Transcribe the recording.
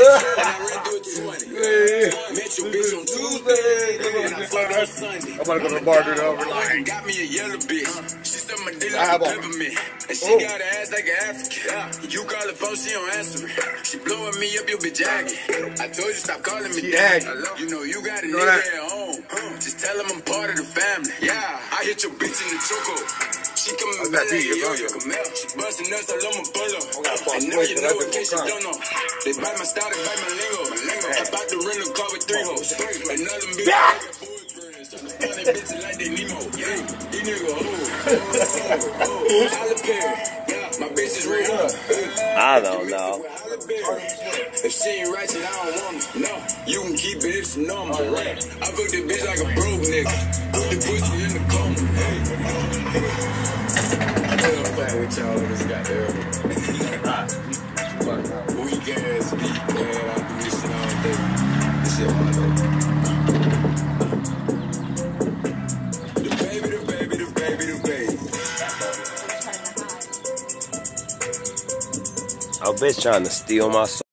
Met your bitch on Tuesday, and I fucked on Sunday. I'm about to go to the bar, dude. Got me a yellow bitch. She said my dick like a peppermint. And she got an ass like an African. You call her phone, she don't answer it. She blowing me up, you bitch aggy. I told you stop calling me daddy. You know you got a nigga at home. Just tell him I'm part of the family. Yeah, I hit your bitch in the choco. She coming back like yo-yo. She busting nuts all on my polo. And now you know in case you don't know. They bite my style, they bite my lingo. About to rent a car with 3 hoes. Another bitch got boyfriends. Funny bitches like they Nemo. These niggas, Tyler Perry. My bitch is real. I don't know. If she ain't ratchet, I don't want her. No, you can keep it, it's normal. I fuck this bitch like a broke nigga. Put the pussy in the coma. I'm fat with y'all in this goddamn weak ass beat, man. I do this shit all day. This shit hard though. The baby, the baby, the baby, the baby. Oh, bitch trying to steal my soul.